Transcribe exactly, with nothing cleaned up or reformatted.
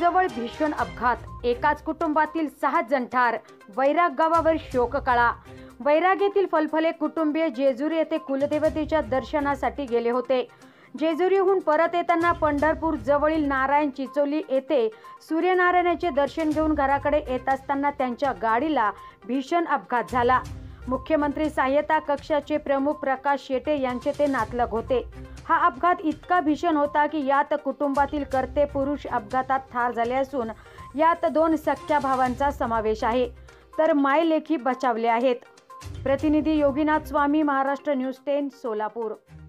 जवळ भीषण अपघात, एकाच कुटुंबातील सहा जण ठार, वैराग गावावर शोककळा। वैराग येथील फलफले कुटुंबीय जेजुरी येथे कुलदेवतेच्या दर्शनासाठी गेले होते। जेजुरीहून परत येताना पंढरपूर जवळील नारायण चिचोली येथे सूर्यनारायणाचे दर्शन घेऊन घराकडे येत असताना त्यांच्या गाडीला भीषण अपघात झाला। मुख्यमंत्री सहाय्यता कक्षाचे प्रमुख प्रकाश शेटे यांचे ते नातलग होते। हा अपघात इतका भीषण होता की यात कुटुंबातील कर्ते पुरुष अपघातात ठार झाले असून यात दोन सख्या भावांचा समावेश आहे, तर मायलेकी बचावले आहेत। प्रतिनिधी योगीनाथ स्वामी, महाराष्ट्र न्यूज टेन, सोलापूर।